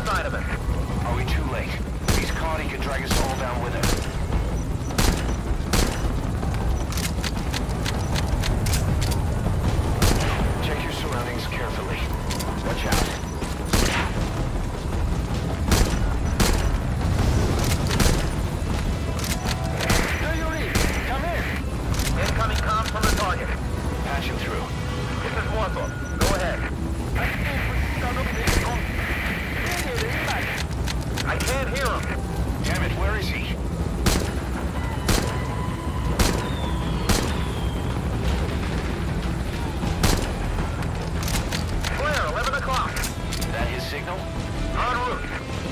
side of it. Are we too late? If he's caught, he could drag us all down with him. Check your surroundings carefully. Watch out. Come in. Incoming comms from the target. Patch him through. This is Warthog. Go ahead. I can't hear him. Damn it, where is he? Clear, 11 o'clock. That his signal? En route.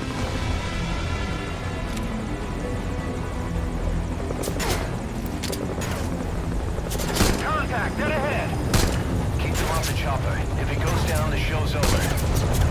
Contact, dead ahead. Keep him off the chopper. If he goes down, the show's over.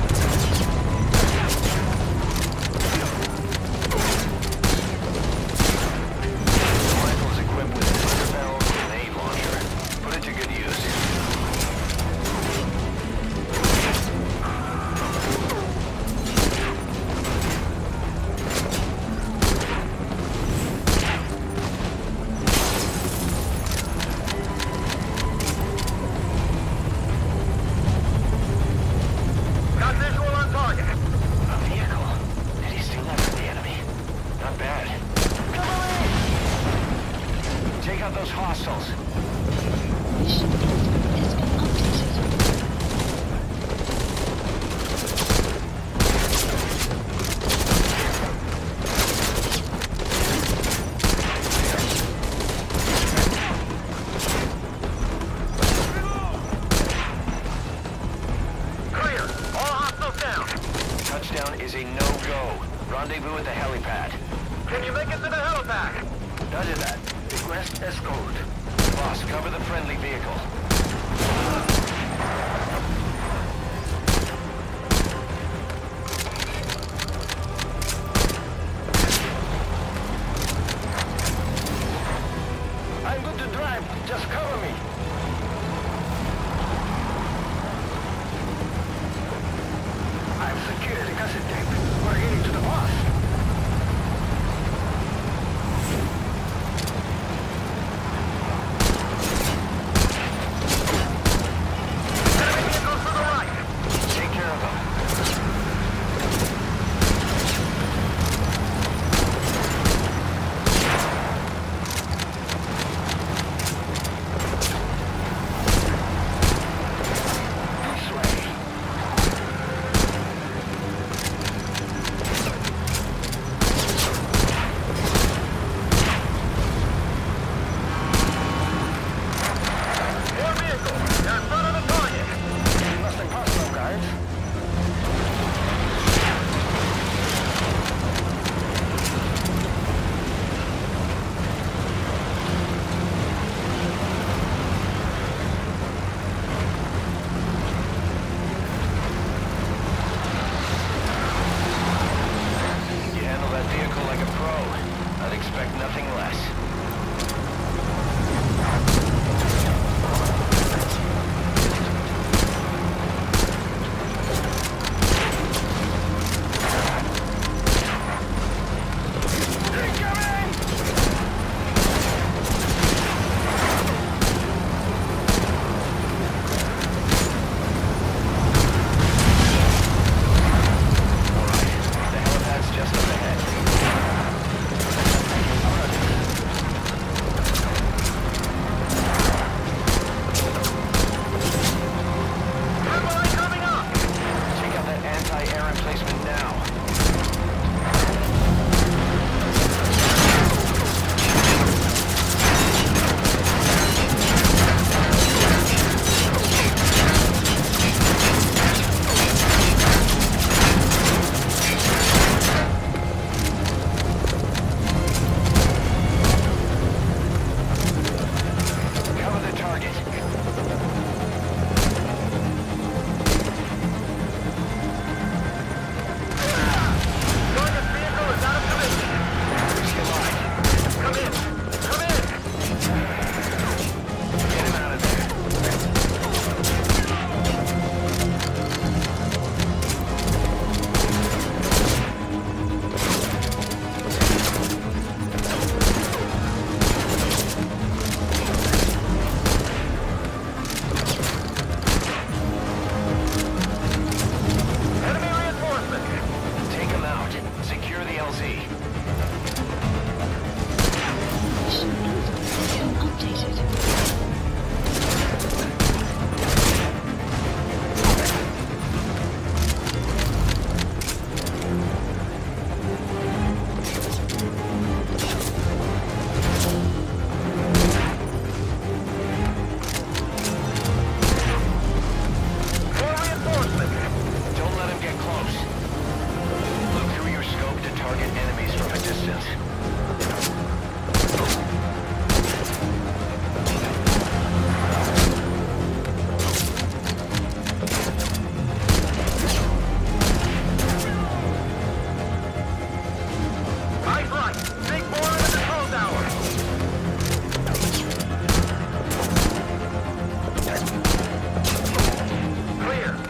Those hostiles. Mission input has been updated. Clear. All hostiles down. Touchdown is a no-go. Rendezvous at the helipad. Can you make it to the helipad? Roger that. Request escort. Boss, cover the friendly vehicle. I'm good to drive. Just cover me. I've secured the cassette tape. We're getting to the boss.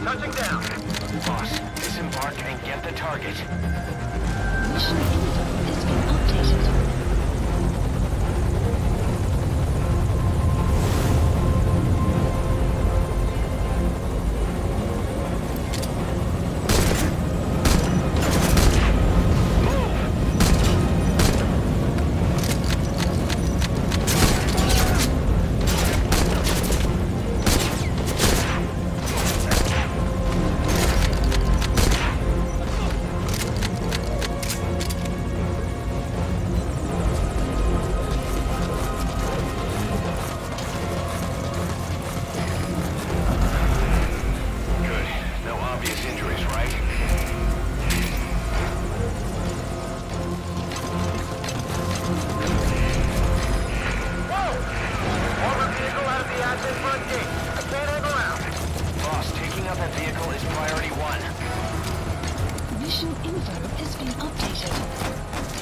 Touching down. Boss, disembark and get the target. Mission info has been updated. Mission info has been updated.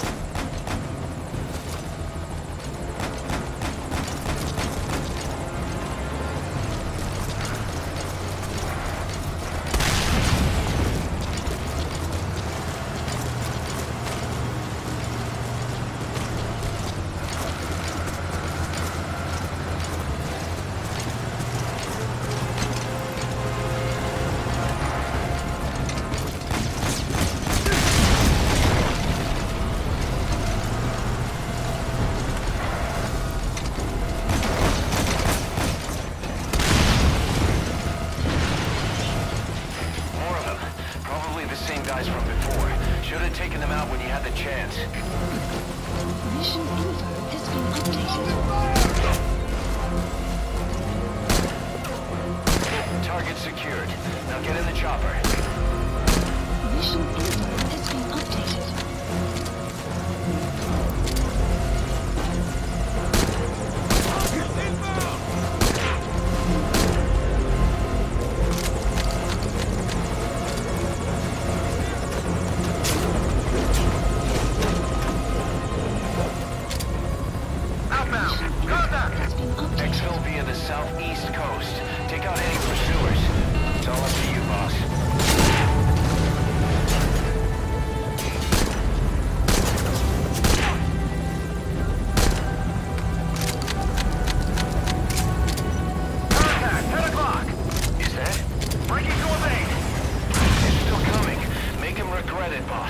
Guys from before. Should have taken them out when you had the chance. Mission info has been updated. Target secured. Now get in the chopper. Mission info has been updated. Exfil via the southeast coast. Take out any pursuers. It's all up to you, boss. Contact, 10 o'clock. Is that? Breaking to evade. It's still coming. Make him regret it, boss.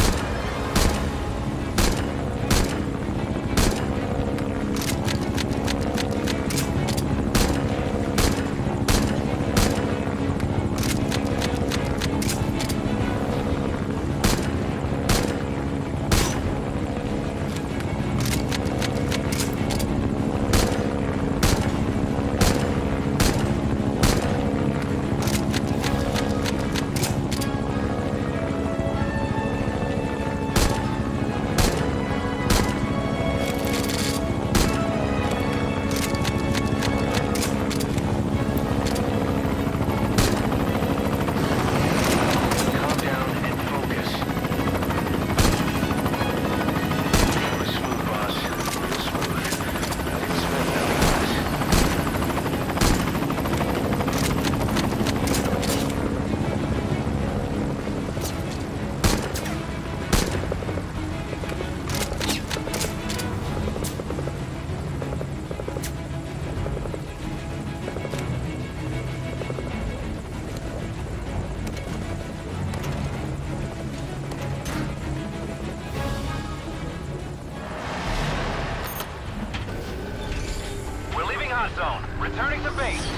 Hot zone. Returning to base.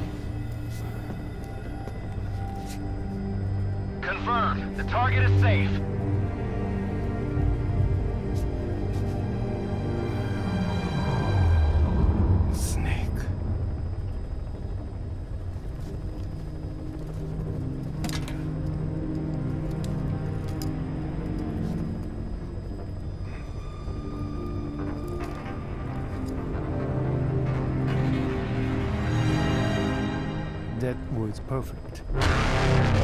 Confirmed. The target is safe. Snake. That was perfect.